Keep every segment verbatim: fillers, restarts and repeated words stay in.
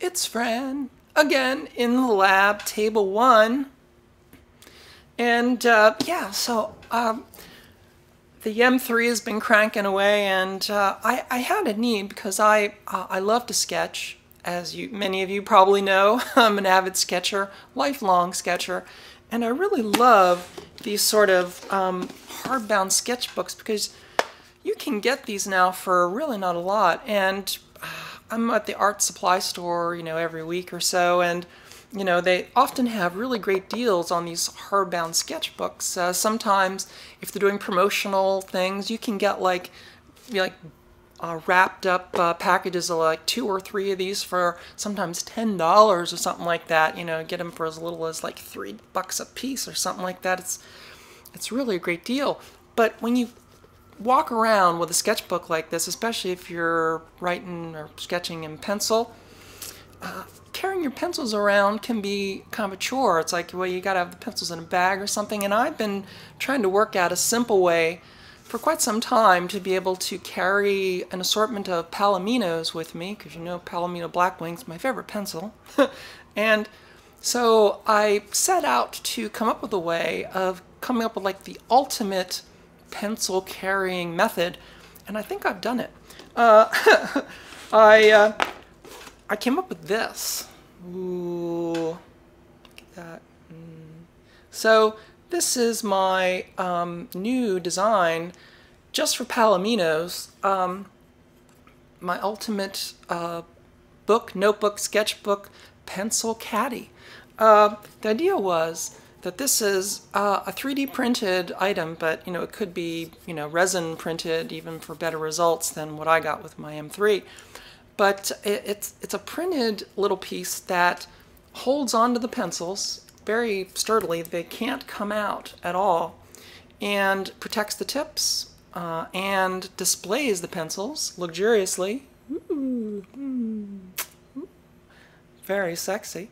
it's Fran again in the lab, table one. And uh, yeah, so um, the M three has been cranking away, and uh, I, I had a need because I, uh, I love to sketch. As you, many of you probably know, I'm an avid sketcher, lifelong sketcher, and I really love these sort of um, hardbound sketchbooks because you can get these now for really not a lot. And uh, I'm at the art supply store, you know, every week or so, and you know, they often have really great deals on these hardbound sketchbooks. Uh, sometimes, if they're doing promotional things, you can get like, you know, like uh, wrapped up uh, packages of like two or three of these for sometimes ten dollars or something like that. You know, get them for as little as like three bucks a piece or something like that. It's it's really a great deal. But when you walk around with a sketchbook like this, especially if you're writing or sketching in pencil, uh, carrying your pencils around can be kind of a chore. It's like, well, you gotta have the pencils in a bag or something, and I've been trying to work out a simple way for quite some time to be able to carry an assortment of Palominos with me, because you know Palomino Blackwing's my favorite pencil. And so I set out to come up with a way of coming up with like the ultimate pencil carrying method, and I think I've done it. Uh, I uh, I came up with this. Ooh, look at that. Mm. So this is my um, new design just for Palominos. Um, my ultimate uh, book, notebook, sketchbook, pencil caddy. Uh, the idea was that this is uh, a three D printed item, but you know it could be you know resin printed even for better results than what I got with my M three. But it, it's it's a printed little piece that holds onto the pencils very sturdily. They can't come out at all, and protects the tips uh, and displays the pencils luxuriously. Ooh, mm, ooh, very sexy.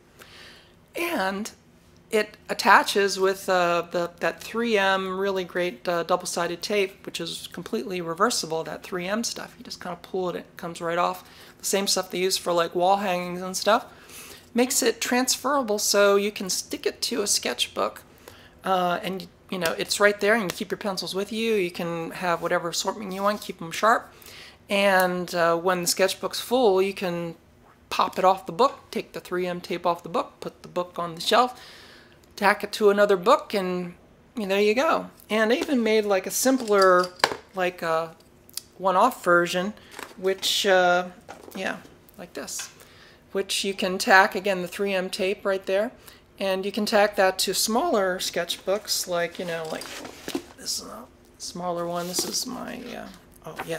And it attaches with uh, the, that three M really great uh, double-sided tape, which is completely reversible, that three M stuff. You just kind of pull it, it comes right off. The same stuff they use for like wall hangings and stuff. Makes it transferable so you can stick it to a sketchbook uh, and you know it's right there, and you keep your pencils with you. You can have whatever assortment you want, keep them sharp. And uh, when the sketchbook's full, you can pop it off the book, take the three M tape off the book, put the book on the shelf, tack it to another book, and you know, there you go. And I even made like a simpler, like a one-off version, which, uh, yeah, like this, which you can tack, again, the three M tape right there, and you can tack that to smaller sketchbooks, like, you know, like this is a smaller one. This is my, uh, oh yeah,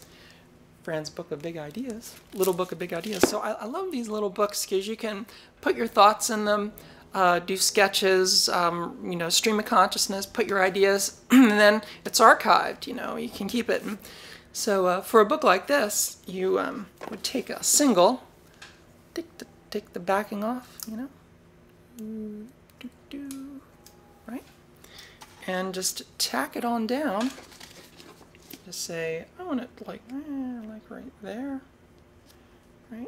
Fran's Book of Big Ideas, Little Book of Big Ideas. So I, I love these little books because you can put your thoughts in them, Uh, do sketches, um, you know, stream of consciousness, put your ideas, and then it's archived, you know, you can keep it. And so uh, for a book like this, you um, would take a single, take the, take the backing off, you know, do, do, right, and just tack it on down. Just say, I want it like, eh, like right there, right?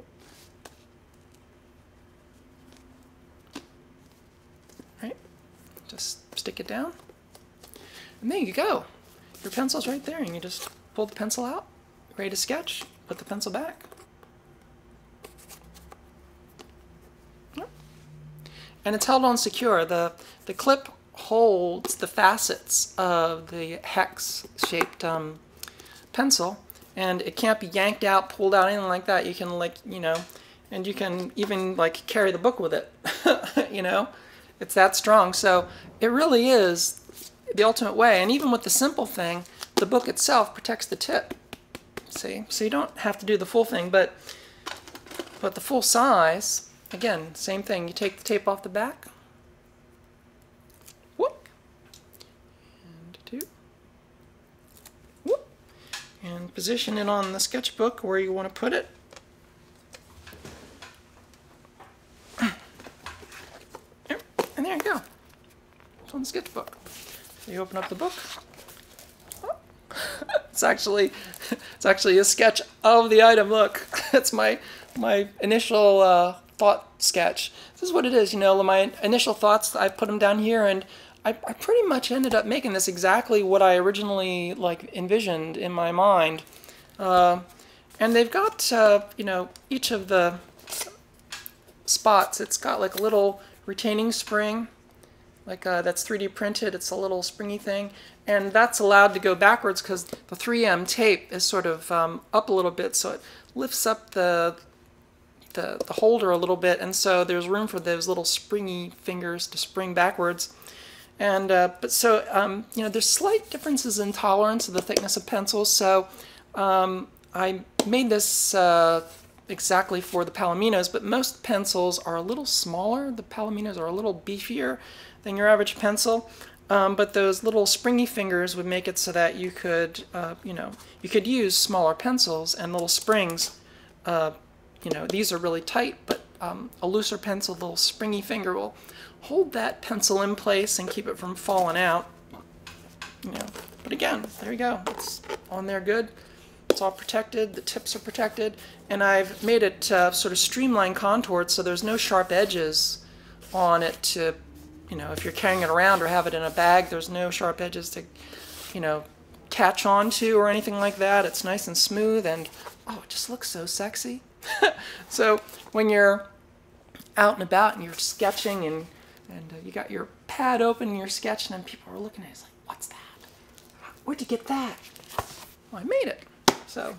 Just stick it down, and there you go. Your pencil's right there, and you just pull the pencil out, ready to sketch, put the pencil back. Yep. And it's held on secure. The, the clip holds the facets of the hex-shaped um, pencil, and it can't be yanked out, pulled out, anything like that. You can, like, you know, and you can even, like, carry the book with it, you know? It's that strong. So it really is the ultimate way. And even with the simple thing, the book itself protects the tip. See? So you don't have to do the full thing, but but the full size, again, same thing. You take the tape off the back. Whoop. And two. Whoop. And position it on the sketchbook where you want to put it. And there you go. It's on the sketchbook. So you open up the book. Oh. It's actually it's actually a sketch of the item. Look. That's my my initial uh, thought sketch. This is what it is, you know, my initial thoughts, I put them down here, and I, I pretty much ended up making this exactly what I originally like envisioned in my mind. Uh, and they've got, uh, you know, each of the spots, it's got like a little retaining spring, like uh, that's three D printed. It's a little springy thing, and that's allowed to go backwards because the three M tape is sort of um, up a little bit, so it lifts up the, the the holder a little bit, and so there's room for those little springy fingers to spring backwards. And uh, but so um, you know, there's slight differences in tolerance of the thickness of pencils. So um, I made this uh, exactly for the Palominos, but most pencils are a little smaller. The Palominos are a little beefier than your average pencil, um, but those little springy fingers would make it so that you could, uh, you know, you could use smaller pencils and little springs. Uh, you know, these are really tight, but um, a looser pencil, little springy finger will hold that pencil in place and keep it from falling out. You know, but again, there you go. It's on there good. It's all protected. The tips are protected, and I've made it uh, sort of streamline contoured, so there's no sharp edges on it to, you know, if you're carrying it around or have it in a bag, there's no sharp edges to, you know, catch on to or anything like that. It's nice and smooth, and oh, it just looks so sexy. So when you're out and about and you're sketching and and uh, you got your pad open and you're sketching and people are looking at it, it's like, what's that? Where'd you get that? Well, I made it. So,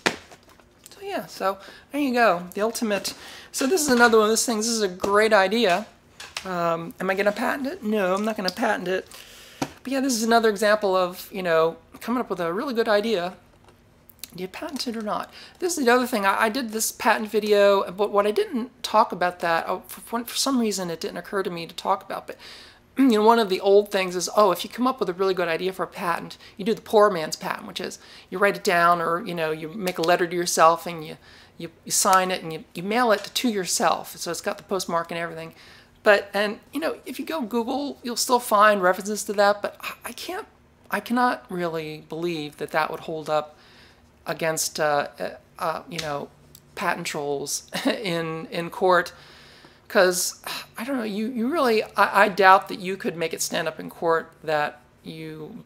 so yeah, so there you go. The ultimate. So this is another one of those things. This is a great idea. Um, am I going to patent it? No, I'm not going to patent it. But yeah, this is another example of, you know, coming up with a really good idea. Do you patent it or not? This is the other thing. I, I did this patent video, but what I didn't talk about that, oh, for, for some reason it didn't occur to me to talk about, but you know, one of the old things is, oh, if you come up with a really good idea for a patent, you do the poor man's patent, which is you write it down, or, you know, you make a letter to yourself and you, you, you sign it and you, you mail it to yourself. So it's got the postmark and everything. But, and, you know, if you go Google, you'll still find references to that, but I can't, I cannot really believe that that would hold up against, uh, uh, you know, patent trolls in, in court. Because, I don't know, you, you really, I, I doubt that you could make it stand up in court that you,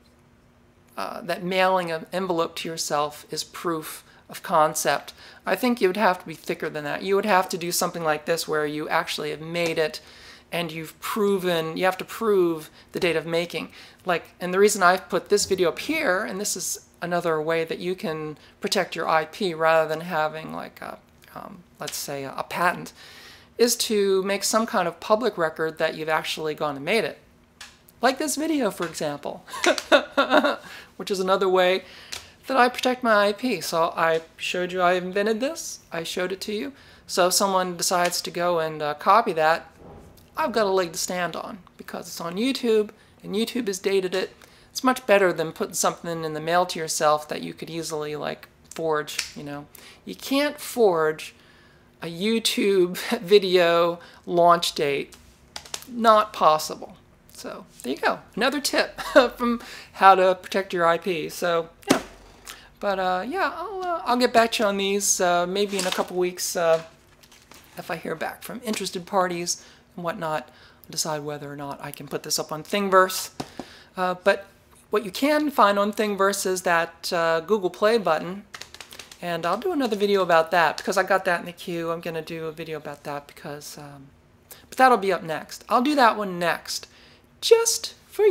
uh, that mailing an envelope to yourself is proof of concept. I think you would have to be thicker than that. You would have to do something like this where you actually have made it and you've proven, you have to prove the date of making. Like, and the reason I've put this video up here, and this is another way that you can protect your I P rather than having like a, um, let's say a, a patent, is to make some kind of public record that you've actually gone and made it. Like this video, for example, which is another way that I protect my I P. So I showed you I invented this, I showed it to you. So if someone decides to go and uh, copy that, I've got a leg to stand on because it's on YouTube and YouTube has dated it. It's much better than putting something in the mail to yourself that you could easily like forge, you know. You can't forge a YouTube video launch date. Not possible. So there you go. Another tip from how to protect your I P. So yeah. But uh, yeah, I'll, uh, I'll get back to you on these uh, maybe in a couple weeks uh, if I hear back from interested parties and whatnot. I'll decide whether or not I can put this up on Thingiverse. Uh, but what you can find on Thingiverse is that uh, Google Play button. And I'll do another video about that because I got that in the queue. I'm going to do a video about that because, um, but that'll be up next. I'll do that one next, just for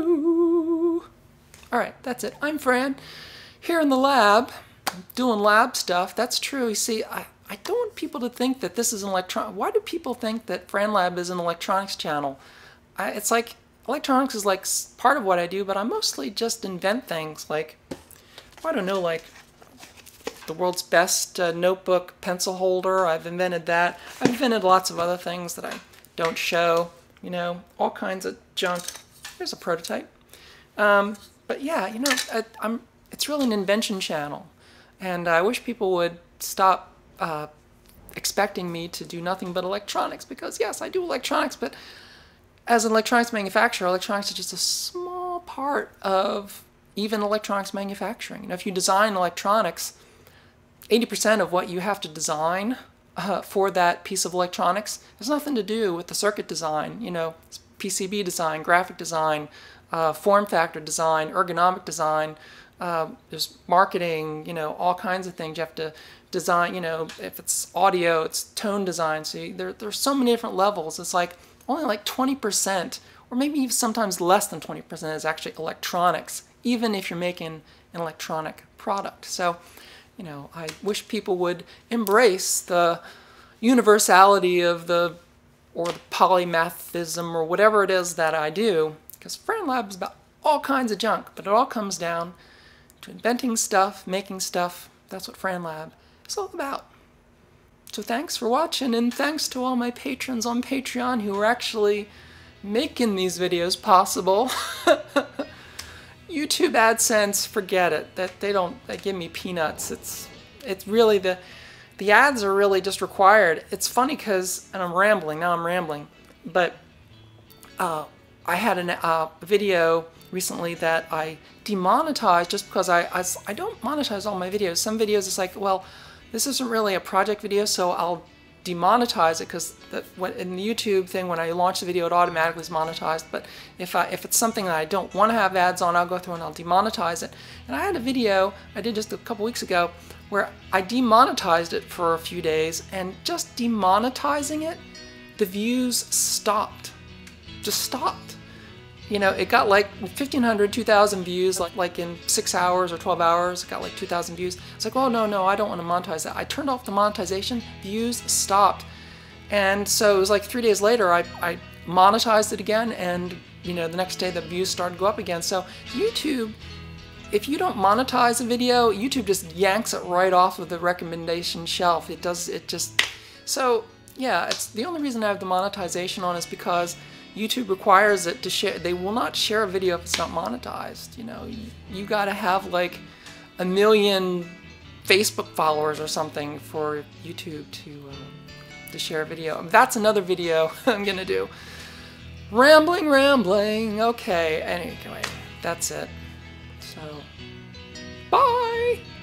you. All right, that's it. I'm Fran, here in the lab, doing lab stuff. That's true. You see, I, I don't want people to think that this is an electron. Why do people think that FranLab is an electronics channel? I, it's like, electronics is like part of what I do, but I mostly just invent things like, I don't know, like, the world's best uh, notebook pencil holder. I've invented that. I've invented lots of other things that I don't show, you know, all kinds of junk. Here's a prototype. Um, but yeah, you know, I, I'm, it's really an invention channel. And I wish people would stop uh, expecting me to do nothing but electronics, because yes, I do electronics, but as an electronics manufacturer, electronics is just a small part of even electronics manufacturing. You know, if you design electronics, eighty percent of what you have to design uh, for that piece of electronics has nothing to do with the circuit design, you know, P C B design, graphic design, uh, form factor design, ergonomic design. Uh, there's marketing, you know, all kinds of things you have to design. You know, if it's audio, it's tone design. So you, there, there's so many different levels. It's like only like twenty percent, or maybe even sometimes less than twenty percent is actually electronics, even if you're making an electronic product. So, you know, I wish people would embrace the universality of the, or the polymathism, or whatever it is that I do, because FranLab is about all kinds of junk, but it all comes down to inventing stuff, making stuff. That's what FranLab is all about. So thanks for watching, and thanks to all my patrons on Patreon who are actually making these videos possible. YouTube AdSense, forget it. That they don't, they give me peanuts. It's it's really the the ads are really just required. It's funny because, and I'm rambling now. I'm rambling, but uh, I had an, uh, a video recently that I demonetized just because I, I I don't monetize all my videos. Some videos it's like, well, this isn't really a project video, so I'll demonetize it, because in the YouTube thing, when I launch the video, it automatically is monetized. But if I if it's something that I don't want to have ads on, I'll go through and I'll demonetize it. And I had a video I did just a couple weeks ago where I demonetized it for a few days, and just demonetizing it, the views stopped. Just stopped. You know, it got like fifteen hundred, two thousand views, like, like in six hours or twelve hours, it got like two thousand views. It's like, oh, no, no, I don't want to monetize that. I turned off the monetization, views stopped. And so it was like three days later, I, I monetized it again, and, you know, the next day the views started to go up again. So YouTube, if you don't monetize a video, YouTube just yanks it right off of the recommendation shelf. It does, it just, so yeah, it's the only reason I have the monetization on is because YouTube requires it to share. They will not share a video if it's not monetized. You know, you, you got to have like a million Facebook followers or something for YouTube to uh, to share a video. That's another video I'm gonna do. Rambling, rambling. Okay. Anyway, that's it. So, bye.